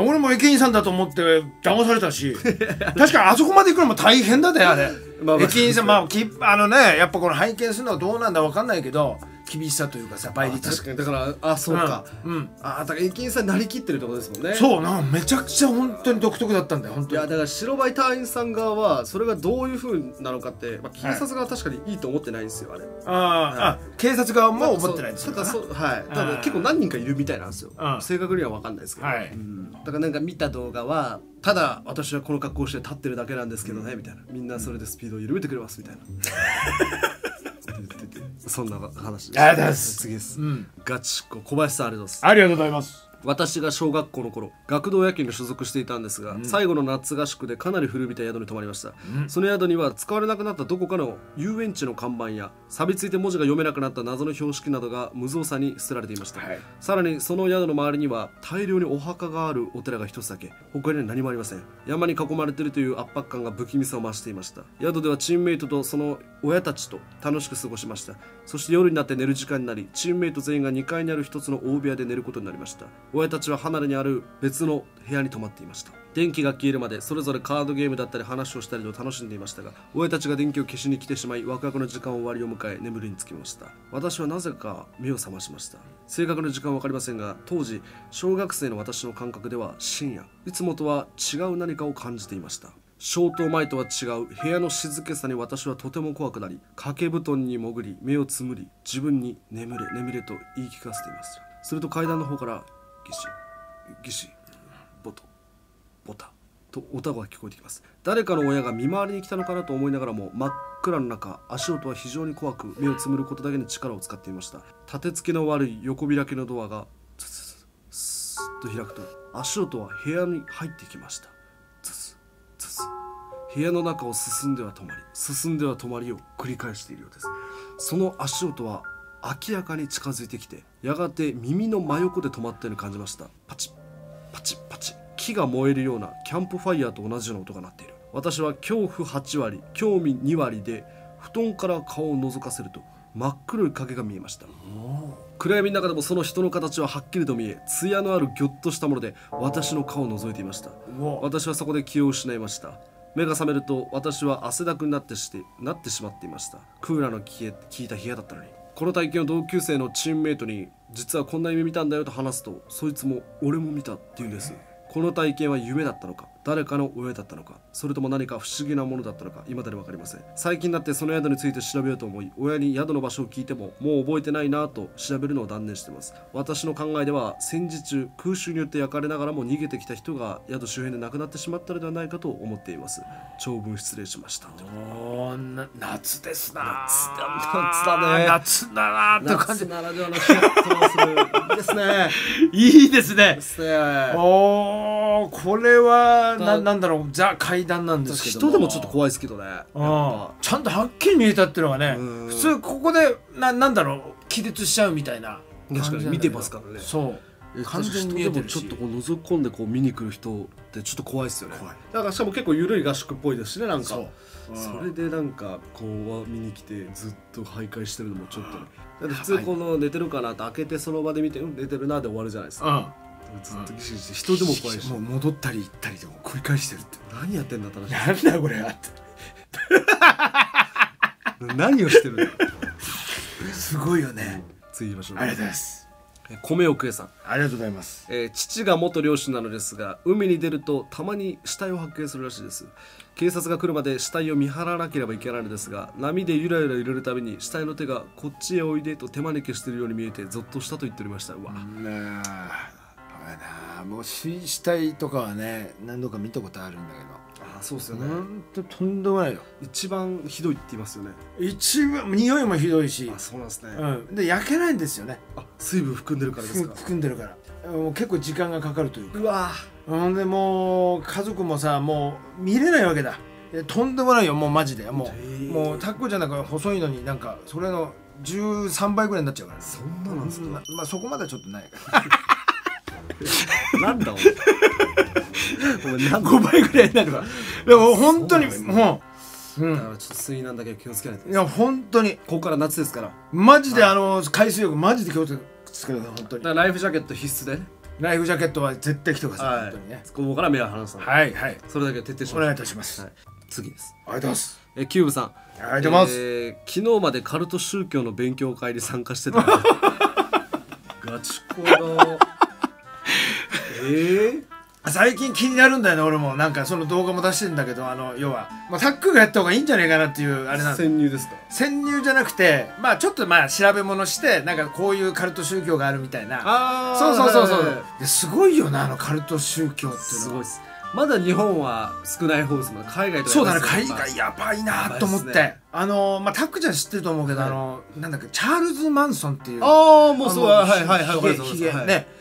俺も駅員さんだと思って騙されたし確かにあそこまで行くのも大変だね、あれ。まあ、駅員さん、まあ、きあのね、やっぱこの拝見するのはどうなんだ分かんないけど厳しさというかさ、倍率。 確かに、だからあそうか、うん、うん、あだから駅員さんになりきってるってことですもんね。 そうな、めちゃくちゃ本当に独特だったんだよ、本当に。 いやだから白バイ隊員さん側はそれがどういうふうなのかって、まあ、警察側は確かにいいと思ってないんですよ、あれ。あ、 はい、あ、警察側も思ってないんですよ。 ただそう、はい、ただ結構何人かいるみたいなんですよ。正確には分かんないですけど、はい、うん、だからなんか見た動画はただ私はこの格好をして立ってるだけなんですけどね、うん、みたいな、みんなそれでスピードを緩めてくれますみたいなそんな話です。 ありがとうございます。 次です、うん、ガチコ小林さん、ありがとうございます。 ありがとうございます。 私が小学校の頃学童野球に所属していたんですが、うん、最後の夏合宿でかなり古びた宿に泊まりました、うん、その宿には使われなくなったどこかの遊園地の看板や錆びついて文字が読めなくなった謎の標識などが無造作に捨てられていました、はい、さらにその宿の周りには大量にお墓があるお寺が一つだけ、他には何もありません。山に囲まれているという圧迫感が不気味さを増していました。宿ではチームメイトとその親たちと楽しく過ごしました。そして夜になって寝る時間になり、チームメイト全員がにかいにある一つの大部屋で寝ることになりました。親たちは離れにある別の部屋に泊まっていました。電気が消えるまでそれぞれカードゲームだったり話をしたりと楽しんでいましたが、親たちが電気を消しに来てしまい、ワクワクの時間を終わりを迎え眠りにつきました。私はなぜか目を覚ましました。正確な時間は分かりませんが、当時小学生の私の感覚では深夜、いつもとは違う何かを感じていました。消灯前とは違う部屋の静けさに私はとても怖くなり、掛け布団に潜り目をつむり、自分に眠れ眠れと言い聞かせています。すると階段の方からギシギシボトボタと音が聞こえてきます。誰かの親が見回りに来たのかなと思いながらも、真っ暗の中足音は非常に怖く、目をつむることだけに力を使っていました。立て付けの悪い横開きのドアがツツツスッと開くと、足音は部屋に入ってきました。ツツツツ部屋の中を進んでは止まり進んでは止まりを繰り返しているようです。その足音は明らかに近づいてきて、やがて耳の真横で止まったように感じました。パチッパチッパチッ、木が燃えるようなキャンプファイヤーと同じような音が鳴っている。私は恐怖はちわり興味にわりで布団から顔を覗かせると、真っ黒い影が見えました。暗闇の中でもその人の形ははっきりと見え、艶のあるギョッとしたもので私の顔を覗いていました。私はそこで気を失いました。目が覚めると私は汗だくになってしてなってしまっていました。クーラーの効いた部屋だったのに。この体験を同級生のチームメイトに実はこんな夢見たんだよと話すと、そいつも俺も見たって言うんです。この体験は夢だったのか、誰かの親だったのか、それとも何か不思議なものだったのか、未だに分かりません。最近になってその宿について調べようと思い、親に宿の場所を聞いてももう覚えてないなぁと調べるのを断念しています。私の考えでは戦時中空襲によって焼かれながらも逃げてきた人が宿周辺で亡くなってしまったのではないかと思っています。長文失礼しました。 おー、夏ですな。 夏だ、夏だね。 夏だなって感じ。 夏ならではのシュッとするいいですね。 いいですね。 ですね。 おー、これはな、なんだろう、ザ階段なんですけども、 人でもちょっと怖いですけどね。 あ、ちゃんとはっきり見えたっていうのがね、普通ここでな、なんだろう、気絶しちゃうみたいな。 確かに見てますからね。 そう完全に見えてるし、 ちょっとこう覗き込んでこう見に来る人ってちょっと怖いですよね。怖い。だからしかも結構緩い合宿っぽいですしね、なんか。それでなんかこう見に来てずっと徘徊してるのもちょっとね。だって普通この寝てるかなって開けてその場で見て、うん寝てるなで終わるじゃないですか。ずっとギシギシ人でも怖いし、 もう戻ったり行ったりでも繰り返してるって、 何やってんだって話。 なんだこれはって何をしてるんだすごいよね。 次言いましょう。 ありがとうございます。 米を食えさん、 ありがとうございます。 えー、父が元漁師なのですが、海に出るとたまに死体を発見するらしいです。警察が来るまで死体を見張らなければいけないのですが、波でゆらゆら揺れるたびに死体の手がこっちへおいでと手招きしているように見えてゾッとしたと言っておりました。うわ、 なあ、もう死体とかはね何度か見たことあるんだけど、 あ、そうですよね。 なんととんでもないよ。 一番ひどいって言いますよね。 一番匂いもひどいし。 あ、そうなんですね。 うん、で焼けないんですよね。 あ、水分含んでるからですか。 含んでるから、もう結構時間がかかるというか。 うわ。 ほんでもう家族もさ、もう見れないわけだ。とんでもないよ、もうマジで。もうもうタッコじゃなく細いのになんかそれのじゅうさんばいぐらいになっちゃうから。 そんななんですか。 まあそこまではちょっとないからなんだお前ごばいぐらいになるわ。でも本当にもう、 だからちょっと水難だけは気をつけないと。 いや本当にここから夏ですから、 マジであの海水浴マジで気をつけてください。本当に。 だからライフジャケット必須でね。 ライフジャケットは絶対着てください。本当にね。 ここから目を離さない。 はいはい。 それだけ徹底します。 お願いいたします。 次です。 ありがとうございます。 え、キューブさん、ありがとうございます。 昨日までカルト宗教の勉強会に参加してたガチコだ。ええ、 最近気になるんだよね、俺も。なんかその動画も出してるんだけど、あの要は、まあ、タックがやった方がいいんじゃないかなっていうあれなんです。 潜入ですか。 潜入じゃなくて、まあちょっとまあ調べ物して、なんかこういうカルト宗教があるみたいな。 ああ、 そうそうそうそう。ですごいよな、あのカルト宗教っていうのは。 すごいです。まだ日本は少ない方ですもん。海外とか。 そうだね、海外やばいなと思って、ね、あのまあタックちゃん知ってると思うけど、はい、あのなんだっけ、チャールズ・マンソンっていう、 ああ、もうそう、はいはいはい、 ひげね、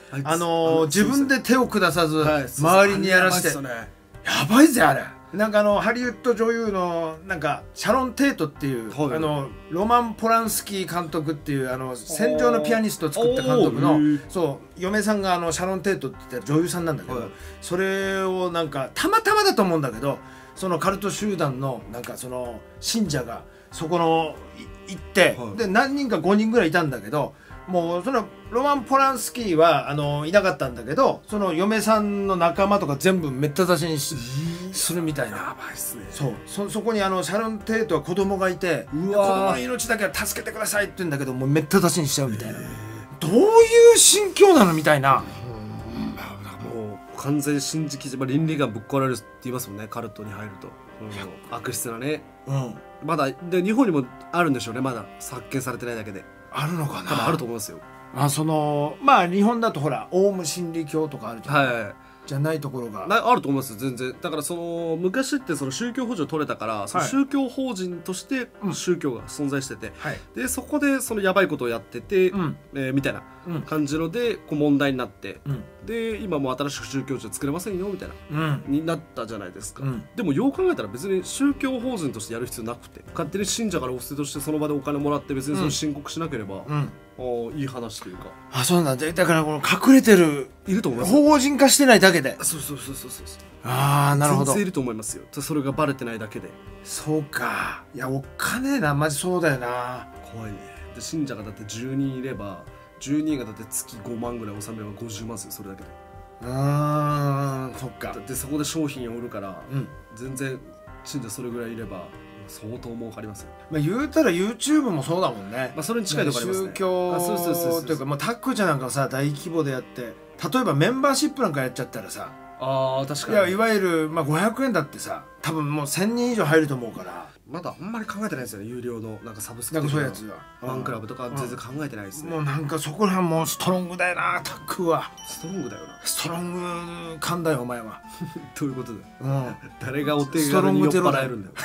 あの自分で手を下さず周りにやらしてやばいぜあれ。なんかあのハリウッド女優のなんかシャロン・テイトっていう、はい、あのロマン・ポランスキー監督っていうあの戦場のピアニストを作った監督のそう嫁さんがあのシャロン・テイトって言ったら女優さんなんだけど、はい、それをなんかたまたまだと思うんだけどそのカルト集団のなんかその信者がそこの行って、はい、で何人かごにんぐらいいたんだけどもうそのロマン・ポランスキーはあのいなかったんだけどその嫁さんの仲間とか全部めった刺しにし、えー、するみたいな。 やばいっすね。 そう そ, そこにあのシャロン・テイトは子供がいて子供の命だけは助けてくださいって言うんだけどもうめった刺しにしちゃうみたいな、えー、どういう心境なのみたいな。 もう完全信じきじ、まあ、倫理がぶっ壊れるって言いますもんねカルトに入ると、うん、悪質なね、うん、まだで日本にもあるんでしょうね。まだ発見されてないだけであるのかな。 多分あると思いますよ。 あそのまあ日本だとほらオウム真理教とかあるじゃん、はいはい、じゃないところがあると思います全然。だからその昔ってその宗教法人を取れたから、はい、その宗教法人として宗教が存在してて、はい、でそこでそのやばいことをやってて、うん、えー、みたいな感じのでこう問題になって、うん、で今もう新しく宗教法人作れませんよみたいな、うん、になったじゃないですか、うん、でもよく考えたら別に宗教法人としてやる必要なくて勝手に信者からお布施としてその場でお金もらって別にその申告しなければ、うんうん、いい話というか。 あ、そうなんだ。だからこの隠れてるいると思います。 法人化してないだけで。 そうそうそうそうそう。 ああ、なるほど。 全然いると思いますよ。それがバレてないだけで。 そうか。いやお金なマジそうだよな。 怖いね。で信者がだってじゅうにんいればじゅうにんがだって月ごまんぐらい納めればごじゅうまんですよそれだけで。 うーん、そっか。 だってそこで商品を売るから、うん、全然信者それぐらいいれば。相当儲かりますよ。 まあ言うたら YouTube もそうだもんね。 まあそれに近いところありますね。 宗教というかまあタックちゃんなんかさ大規模でやって例えばメンバーシップなんかやっちゃったらさあ確かにいやいわゆるまあごひゃくえんだってさ多分もうせんにん以上入ると思うからまだあんまり考えてないですよね有料のなんかサブスクとかそういうやつはファンクラブとか全然考えてないですね。 もうなんかそこら辺もうストロングだよなタックは。 ストロングだよな。 ストロング感だよお前は。 どういうことだよ、うん、誰がお手軽に酔っ払えるんだよ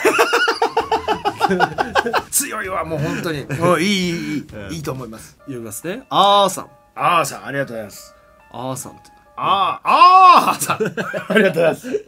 強いわもう本当にもういいいいいい、いいと思います。 読みますね。あーさんあーさんありがとうございます。 あーさんってあーあーさんありがとうございます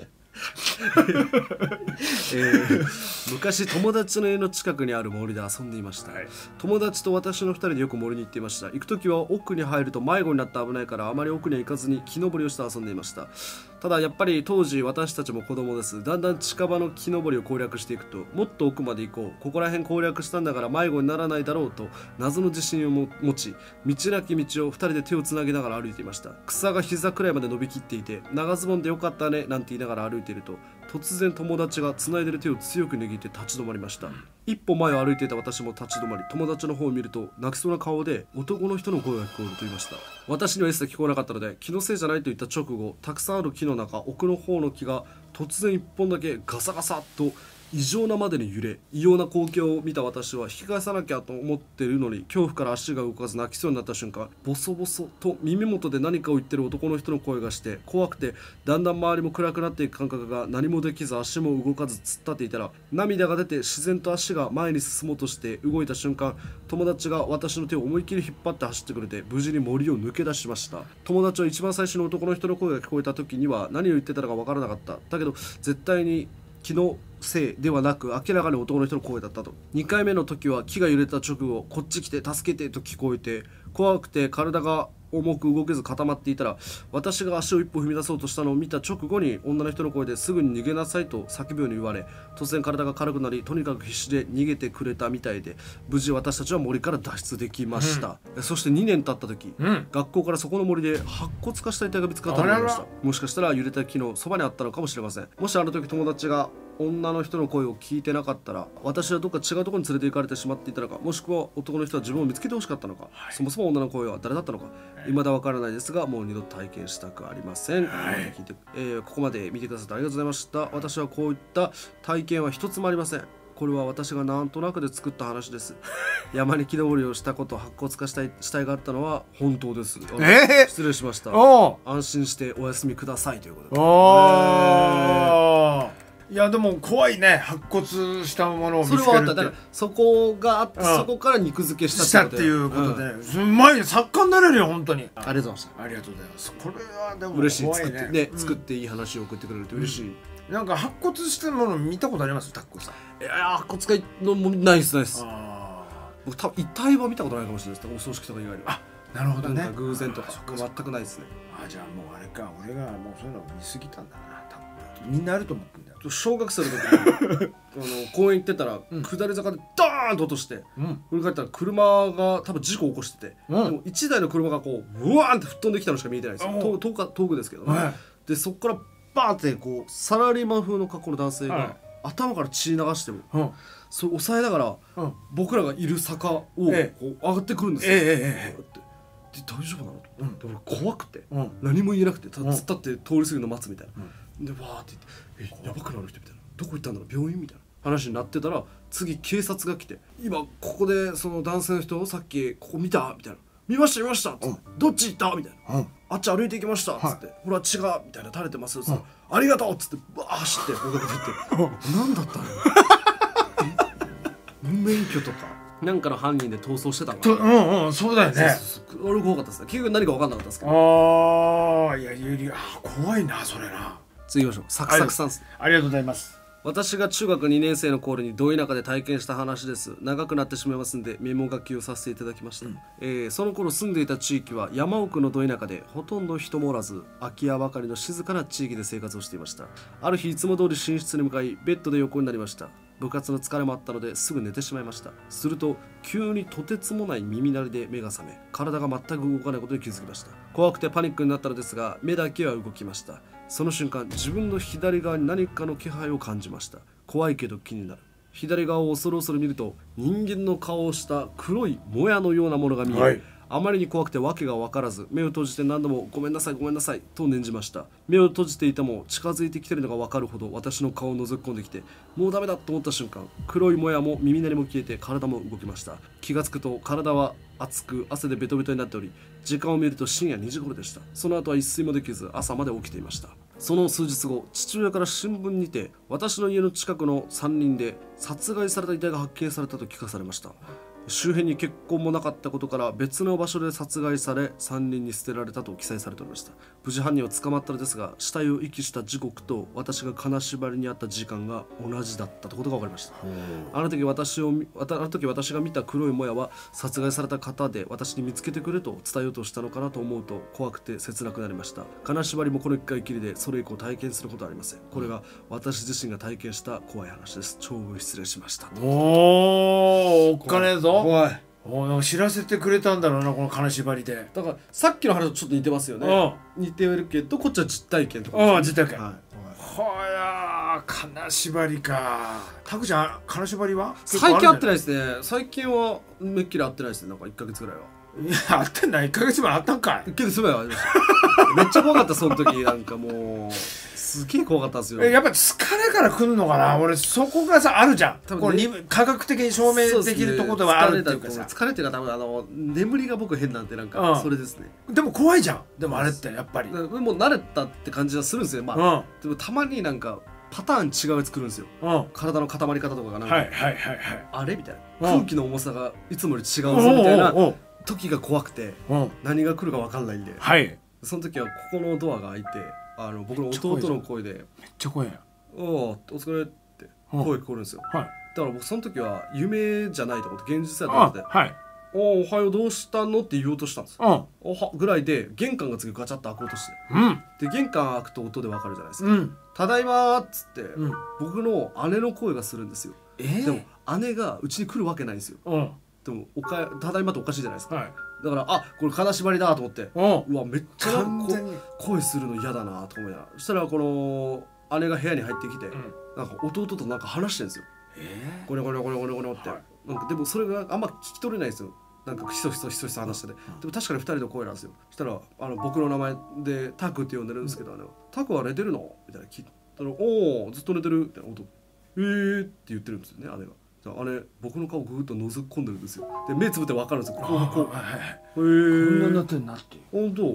えー、昔友達の家の近くにある森で遊んでいました、はい、友達と私のふたりでよく森に行っていました。行く時は奥に入ると迷子になって危ないからあまり奥には行かずに木登りをして遊んでいました。ただやっぱり当時私たちも子供です。だんだん近場の木登りを攻略していくともっと奥まで行こうここら辺攻略したんだから迷子にならないだろうと謎の自信を持ち道なき道をふたりで手をつなぎながら歩いていました。草が膝くらいまで伸びきっていて長ズボンでよかったねなんて言いながら歩いていると突然友達がつないでる手を強く握って立ち止まりました。一歩前を歩いていた私も立ち止まり友達の方を見ると泣きそうな顔で男の人の声が聞こえると言いました。私には一切聞こえなかったので気のせいじゃないと言った直後たくさんある木の中奥の方の木が突然一本だけガサガサっと異常なまでに揺れ異様な光景を見た私は引き返さなきゃと思っているのに恐怖から足が動かず泣きそうになった瞬間ボソボソと耳元で何かを言ってる男の人の声がして怖くてだんだん周りも暗くなっていく感覚が何もできず足も動かず突っ立っていたら涙が出て自然と足が前に進もうとして動いた瞬間友達が私の手を思いっきり引っ張って走ってくれて無事に森を抜け出しました。友達は一番最初の男の人の声が聞こえた時には何を言ってたのか分からなかった。だけど絶対に気のせいではなく明らかに男の人の声だったと。にかいめの時は木が揺れた直後こっち来て助けてと聞こえて怖くて体が重く動けず固まっていたら私が足を一歩踏み出そうとしたのを見た直後に女の人の声ですぐに逃げなさいと叫ぶように言われ突然体が軽くなりとにかく必死で逃げてくれたみたいで無事私たちは森から脱出できました、うん、そしてにねん経った時、うん、学校からそこの森で白骨化した遺体が見つかったと思いました。もしかしたら揺れた木のそばにあったのかもしれません。もしあの時友達が女の人の声を聞いてなかったら私はどっか違うところに連れて行かれてしまっていたのかもしくは男の人は自分を見つけてほしかったのか、はい、そもそも女の声は誰だったのか、はい、未だわからないですがもう二度体験したくありません、はい聞いてえー、ここまで見てくださってありがとうございました。私はこういった体験は一つもありません。これは私がなんとなくで作った話です山に木登りをしたこと白骨化したい死体があったのは本当です。えー、失礼しました。安心してお休みくださいということで。おー、 いやでも怖いね、白骨したものを見つけるって。 それはあった。だからそこがあって、うん、そこから肉付けしたっていうことで、うん、うまい作家になれるよ本当に。 ありがとうございました。 ありがとうございます。これはでも嬉しい。 怖いね。 作ってね、うん、作っていい話を送ってくれると嬉しい。 うん、なんか白骨したもの見たことありますタッコさん？ いや白骨がのもないですないです。僕多分遺体は見たことないかもしれないです。お葬式とか以外には。 あ、なるほどね。 なんか偶然とか全くないですね。 あ、じゃあもうあれか、俺がもうそういうの見すぎたんだな。多分みんなあると思ってんだよ。 小学生の時にあの公園行ってたら、うん、下り坂でドーンと落として、うん、振り返ったら車が多分事故を起こしてて、うん、でもいちだいの車がこううわーんって吹っ飛んできたのしか見えてないんですよ。遠く遠くですけどね、はい、でそこからバーンってこうサラリーマン風の格好の男性が、はい、頭から血流しても、うん、それ抑えながら、うん、僕らがいる坂をこう上がってくるんですよ。えええええで大丈夫なのと、うん、で俺怖くて、うん、何も言えなくてた突っ立って通り過ぎるの待つみたいな、うん、でわーって言って「えやばくなる人」みたいな「どこ行ったんだろう病院?」みたいな話になってたら次警察が来て「今ここでその男性の人をさっきここ見た?」みたいな「見ました見ました」っつって、うん、どっち行った?」みたいな、うん、あっち歩いて行きました」っつって、はい、ほら血がみたいな垂れてます」っつって、うん、ありがとう」っつってバー走って僕が出て何だったの無免許とかなんかの犯人で逃走してたのかな。うんうん、そうだよね。そうそうそう、俺怖かったですね。結局何か分かんなかったですけど。 ああ、いやいや怖いなそれな。 次行きましょう。サクサクさんです。 ありがとうございます。 私が中学にねん生の頃にど田舎で体験した話です。長くなってしまいますんでメモ書きをさせていただきました、うんえー、その頃住んでいた地域は山奥のど田舎でほとんど人もおらず空き家ばかりの静かな地域で生活をしていました。ある日いつも通り寝室に向かいベッドで横になりました。部活の疲れもあったのですぐ寝てしまいました。すると急にとてつもない耳鳴りで目が覚め体が全く動かないことに気づきました。怖くてパニックになったのですが目だけは動きました。その瞬間自分の左側に何かの気配を感じました。怖いけど気になる。左側を恐る恐る見ると人間の顔をした黒いもやのようなものが見え、はい、あまりに怖くて訳が分からず目を閉じて何度もごめんなさいごめんなさいと念じました。目を閉じていても近づいてきているのが分かるほど私の顔を覗き込んできてもうダメだと思った瞬間黒いもやも耳鳴りも消えて体も動きました。気がつくと体は熱く汗でベトベトになっており時間を見ると深夜にじ頃でした。その後は一睡もできず朝まで起きていました。その数日後父親から新聞にて私の家の近くの山林で殺害された遺体が発見されたと聞かされました。周辺に血痕もなかったことから別の場所で殺害され山林に捨てられたと記載されておりました。無事犯人は捕まったのですが死体を遺棄した時刻と私が金縛りにあった時間が同じだったということが分かりました。あの時私をあの時私が見た黒いもやは殺害された方で私に見つけてくれと伝えようとしたのかなと思うと怖くて切なくなりました。金縛りもこの一回きりでそれ以降体験することはありません。これが私自身が体験した怖い話です。長文失礼しました。 おーおっかねえぞ。 怖い。 お知らせてくれたんだろうなこの金縛りで。 だからさっきの話とちょっと似てますよね。似てるけどこっちは実体験とか、ね、 ああ実体験。はいはや金縛りか。タクちゃん金縛りは最近会ってないですね。最近はめっきり会ってないですね。なんかいっかげつぐらいは。 いや会ってないいっかげつ前会ったんかい。 いっかげつ前はありましためっちゃ怖かったその時。なんかもうすげえ怖かったんですよ。 やっぱ疲れから来るのかな。俺そこがさあるじゃん。多分、ね、これ科学的に証明できるところではあるっていうかさ。 疲れっていうか多分あの眠りが僕変なんてなんかそれですね、 うん、でも怖いじゃん。でもあれってやっぱりもう慣れたって感じはするんですよ。まあ、うん、でもたまになんかパターン違うやつ来るんですよ、うん、体の固まり方とかがなんか、はいはいはいはい、あれみたいな、うん、空気の重さがいつもより違うぞみたいな時が怖くて、うん、何が来るか分かんないんで、はい、その時はここのドアが開いてあの僕の弟の声でめっちゃ怖いやん。 おお疲れって声聞こえるんですよ、はい、だから僕その時は夢じゃないと思って現実だと思って、はい、おおはようどうしたのって言おうとしたんですよ、うん、おはぐらいで玄関が次ガチャッと開こうとして、うん、で玄関開くと音で分かるじゃないですか、うん、ただいまーっつって、うん、僕の姉の声がするんですよ、えー、でも姉がうちに来るわけないんですよ、うん、でもおかただいまっておかしいじゃないですか、はい、だからあこれ金縛りだと思って、うん、うわめっちゃ声するの嫌だなと思いながらそしたらこの姉が部屋に入ってきて、うん、なんか弟となんか話してるんですよ、えー、ゴニョゴニョゴニョゴニョゴニョって、はい、なんかでもそれがあんま聞き取れないんですよ。なんかひそひそひそひそ話してて、うん、でも確かにふたりの声なんですよ。そしたらあの僕の名前でタクって呼んでるんですけど、うん、あのタクは寝てるのみたいな聞いたらおおずっと寝てるみたいな音えーって言ってるんですよね姉が。じゃあ姉僕の顔グーッと覗き込んでるんですよ。で目つぶって分かるんですよ。こうこう、はいはい、へえこんなになってんなって本当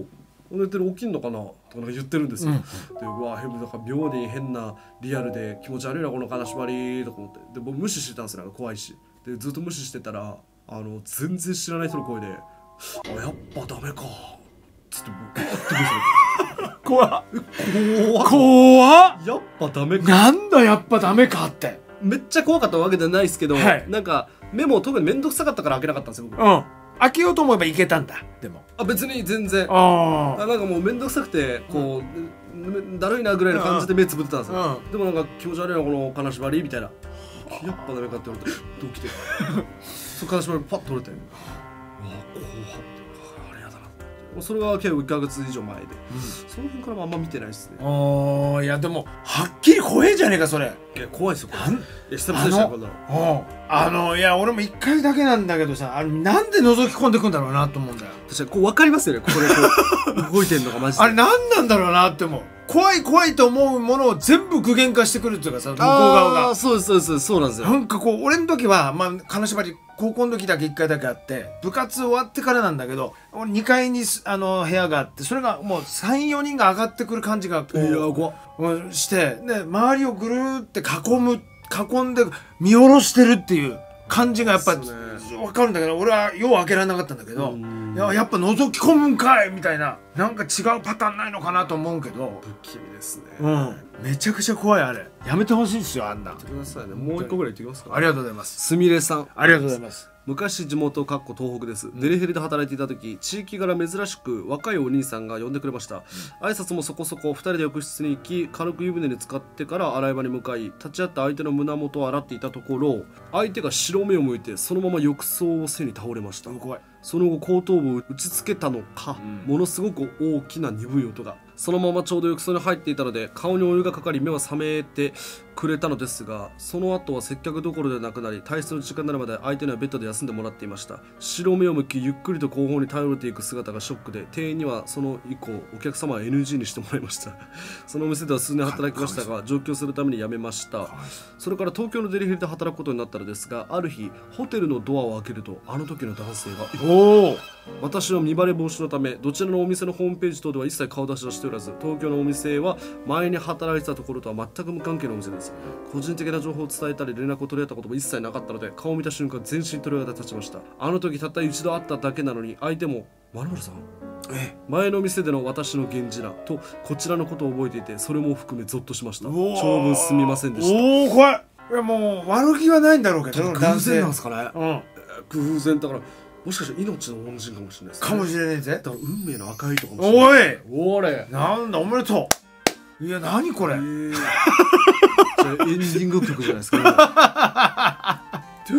寝てる起きんのかなとかなんか言ってるんですよ、うん、でうわ変なんか妙に変なリアルで気持ち悪いなこの金縛りとか思って、で僕無視してたんですよ、怖いし。でずっと無視してたらあの全然知らない人の声で「あやっぱダメか」つって僕ガッてくるんですよ。 怖っ怖っ怖っやっぱダメか、 なんだやっぱダメかって。 めっちゃ怖かったわけじゃないですけど、はい、なんかメモ特に面倒くさかったから開けなかったんですよ僕。 うん、開けようと思えばいけたんだ。でもあ別に全然あなんかもう面倒くさくてこう、うん、だるいなぐらいの感じで目つぶってたんですよ、うん、でもなんか気持ち悪いなこの金縛りみたいな、やっぱダメかって言われてドキてその金縛りパッと取れて、うわ怖っ、あれやだな。それは結構いっかげつ以上前で、うん、その辺からもあんま見てないですね。 ああいやでもはっきり怖えじゃねえかそれ。 いや怖いですよこれ。いや久々でしたよこんなの。 あのいや俺もいっかいだけなんだけどさ、あれなんで覗き込んでくんだろうなと思うんだよ。 確かにこう分かりますよね、ここでこう動いてんのがマジで。 あれ何なんだろうなって思う。怖い怖いと思うものを全部具現化してくるっていうかさ、向こう側が。 ああそうですそうですそうなんですよ。 なんかこう俺の時はまあ金縛り高校の時だけいっかいだけあって、部活終わってからなんだけど俺にかいにあの部屋があって、それがもうさんよにんが上がってくる感じがこう、いや怖っしてで周りをぐるーって囲む囲んで見下ろしてるっていう感じがやっぱり分かるんだけど、俺はよう開けられなかったんだけど、いややっぱ覗き込むんかいみたいな、なんか違うパターンないのかなと思うけど、 不気味ですね。 うんめちゃくちゃ怖い。あれやめてほしいですよ、あんな。 言ってくださいね。もう一個ぐらい言ってきますか。 ありがとうございます。 すみれさんありがとうございます。 昔地元かっこ東北です、うん、デリヘルで働いていた時、地域柄珍しく若いお兄さんが呼んでくれました、うん、挨拶もそこそこふたりで浴室に行き、軽く湯船に浸かってから洗い場に向かい、立ち会って相手の胸元を洗っていたところ、相手が白目を向いてそのまま浴槽を背に倒れました。怖い。その後後頭部を打ちつけたのか、うん、ものすごく大きな鈍い音が。そのままちょうど浴槽に入っていたので顔にお湯がかかり目は覚めてくれたのですが、その後は接客どころでなくなり、退出の時間になるまで相手にはベッドで休んでもらっていました。白目を向きゆっくりと後方に倒れていく姿がショックで、店員にはその以降お客様は エヌジー にしてもらいましたそのお店では数年働きましたが上京するために辞めました。それから東京のデリヘルで働くことになったのですが、ある日ホテルのドアを開けるとあの時の男性がお私は見バレ防止のためどちらのお店のホームページ等では一切顔出しをしておらず、東京のお店は前に働いてたところとは全く無関係のお店です。個人的な情報を伝えたり連絡を取り合ったことも一切なかったので、顔を見た瞬間全身鳥肌が立ちました。あの時たった一度会っただけなのに相手も〇〇さんえ前の店での私の源氏だとこちらのことを覚えていて、それも含めゾッとしました。長文すみませんでした。 おお怖い。いやもう悪気はないんだろうけど、 偶然なんですかね、うん、偶然だからもしかして命の恩人かもしれないですね。 かもしれないぜ。 だから運命の赤いとかもしれない。 おいおれなんだおめでとう。いや何これ、えー、じゃあエンディング曲じゃないですか、ね、トゥ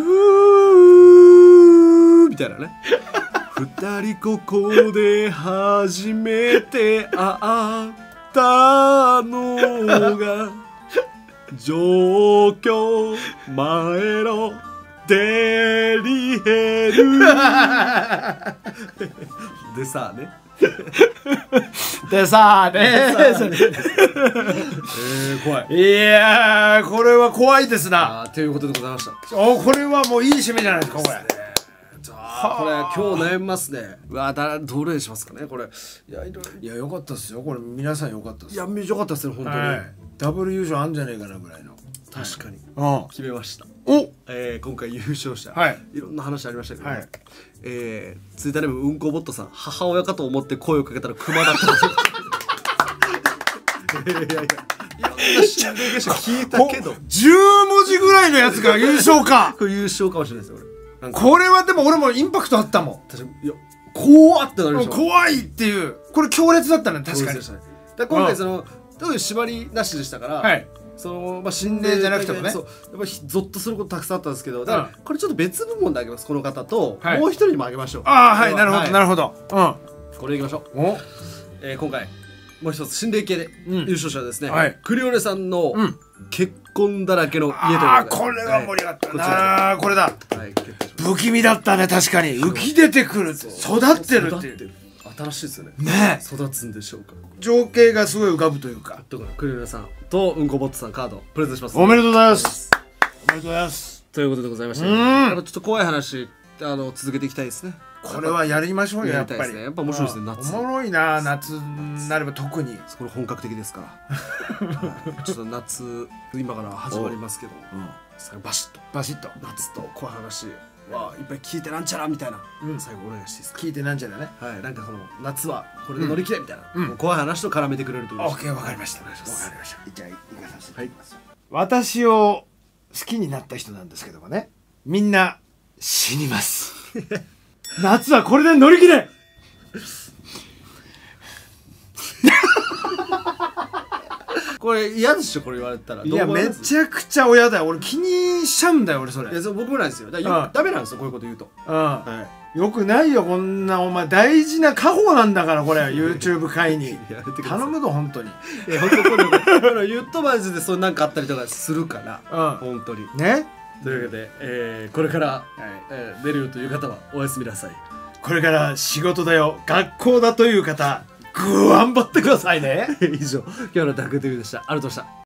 ーみたいなね二人ここで初めて会ったのが上京前のデリヘルでさあねでさあねえー、怖い。 いやーこれは怖いですな。 あということでございました。 おこれはもういい締めじゃないですかこれ。 じゃあこれ今日悩みますね。うわだどれにしますかねこれ。いやいろいろいやよかったですよこれ。皆さんよかったです。 いやよかったですね本当に、はい、 ダブル優勝あんじゃねえかなぐらいの。 確かに、 うん、 決めました。 お、 えー、今回優勝者、 はい、 いろんな話ありましたけど、ね、 はい、 えー、ツイッターネームうんこボットさん、母親かと思って声をかけたらクマだったいやいやいやいろんな心霊現象聞いたけどじゅうもじぐらいのやつが優勝かこれ優勝かもしれないですよ俺。これはでも俺もインパクトあったもん。 確かにいや怖ってなりました。 怖いっていうこれ強烈だったね確かに。 だ今回その特に縛りなしでしたから、はい、そのまあ心霊じゃなくてもね、 そうやっぱゾッとすることたくさんあったんですけど、だからこれちょっと別部門であげますこの方と、はい、もう一人にもあげましょう。 ああはいなるほど、はい、なるほど。 うんこれいきましょう。お、えー、今回もう一つ心霊系で優勝者はですね、うんはい、クリオネさんの結婚だらけの家ということで、 ああこれは盛り上がったな、はい、これだ、はい、不気味だったね確かに。浮き出てくる育ってるっていう新しいですよね。 ね育つんでしょうか。 情景がすごい浮かぶというか。 とかクリオネさんとうんこボットさんカードプレゼントします。 おめでとうございます。おめでとうございます。 ということでございました。やっぱちょっと怖い話っあの続けていきたいですね。 これはやりましょうよ、やっぱり。 やっぱ面白いですね、夏。 おもろいな、夏になれば特に。 これ本格的ですから。ちょっと夏今から始まりますけど、バシッとバシッと夏と怖い話はいっぱい聞いてなんちゃらみたいな、最後お願いしていいですか。 聞いてなんちゃらね。 はい、なんかその夏はこれで乗り切れみたいな怖い話と絡めてくれると。 オッケー、わかりました。わかりました。じゃあ行かさせていただきます。私を好きになった人なんですけどもね、みんな死にます。夏はこれで乗り切れ。 これ嫌でしょ、これ言われたら。 いや、めちゃくちゃ親だよ。俺気にしちゃうんだよ、俺それ。 いや、僕もないですよ。だからダメなんですよ、こういうこと言うと。 うん、よくないよ、こんな。お前大事な家宝なんだから、これ。YouTube 界に頼むぞ、本当に。 いや、本当これ言っとマジでそんなんかあったりとかするから、本当にね。 というわけで、えー、これから、はい、えー、出るという方はおやすみなさい。 これから仕事だよ、学校だという方、頑張ってくださいね。 以上、今日のタクティブでした。ありがとうございました。